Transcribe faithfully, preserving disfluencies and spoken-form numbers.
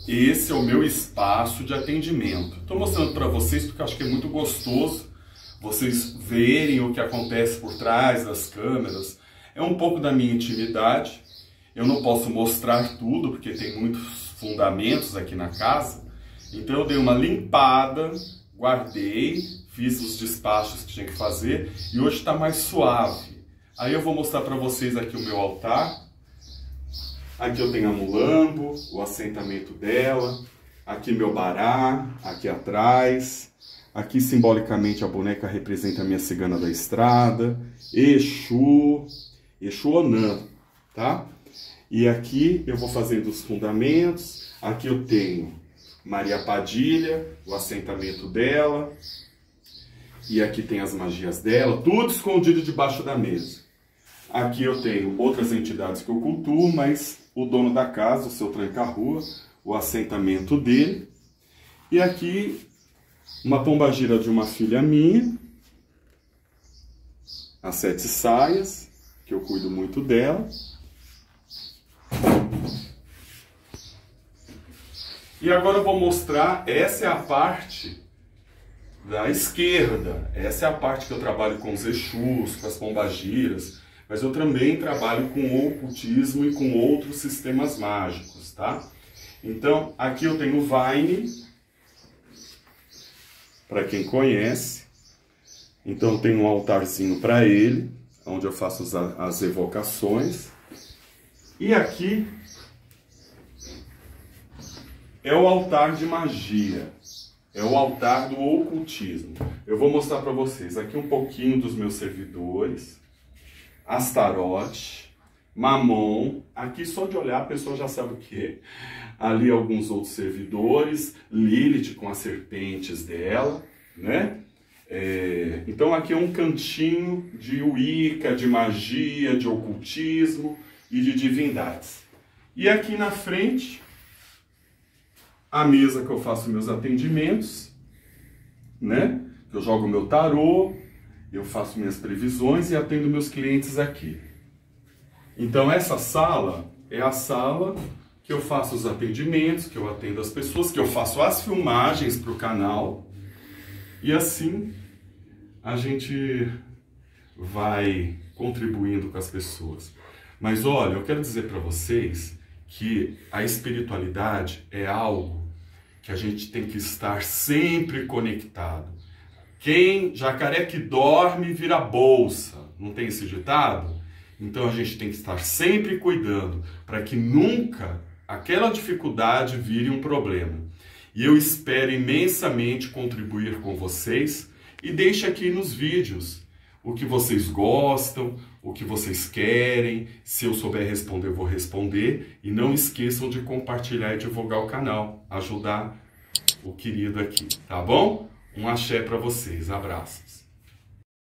esse é o meu espaço de atendimento. Estou mostrando para vocês porque eu acho que é muito gostoso vocês verem o que acontece por trás das câmeras. É um pouco da minha intimidade. Eu não posso mostrar tudo porque tem muitos fundamentos aqui na casa. Então eu dei uma limpada, guardei, fiz os despachos que tinha que fazer e hoje está mais suave. Aí eu vou mostrar para vocês aqui o meu altar. Aqui eu tenho a mulambo, o assentamento dela. Aqui meu bará, aqui atrás. Aqui simbolicamente a boneca representa a minha cigana da estrada. Exu, Exu Onã, tá? E aqui eu vou fazendo os fundamentos. Aqui eu tenho Maria Padilha, o assentamento dela. E aqui tem as magias dela, tudo escondido debaixo da mesa. Aqui eu tenho outras entidades que eu cultuo, mas o dono da casa, o seu tranca-rua, o assentamento dele. E aqui uma pombagira de uma filha minha, as sete saias, que eu cuido muito dela. E agora eu vou mostrar, essa é a parte da esquerda, essa é a parte que eu trabalho com os Exus, com as pombagiras, mas eu também trabalho com o ocultismo e com outros sistemas mágicos, tá? Então, aqui eu tenho o Vine, para quem conhece. Então, tem um altarzinho para ele, onde eu faço as, as evocações. E aqui é o altar de magia, é o altar do ocultismo. Eu vou mostrar para vocês aqui um pouquinho dos meus servidores. Astarote, Mamon, aqui só de olhar a pessoa já sabe o que é. Ali alguns outros servidores, Lilith com as serpentes dela, né? É, então aqui é um cantinho de Wicca, de magia, de ocultismo e de divindades. E aqui na frente, a mesa que eu faço meus atendimentos, né? Eu jogo meu tarô, eu faço minhas previsões e atendo meus clientes aqui. Então essa sala é a sala que eu faço os atendimentos, que eu atendo as pessoas, que eu faço as filmagens para o canal. E assim a gente vai contribuindo com as pessoas. Mas olha, eu quero dizer para vocês que a espiritualidade é algo que a gente tem que estar sempre conectado. Quem jacaré que dorme vira bolsa, não tem esse ditado? Então a gente tem que estar sempre cuidando para que nunca aquela dificuldade vire um problema. E eu espero imensamente contribuir com vocês e deixe aqui nos vídeos o que vocês gostam, o que vocês querem. Se eu souber responder, eu vou responder. E não esqueçam de compartilhar e divulgar o canal, ajudar o querido aqui, tá bom? Um axé para vocês, abraços.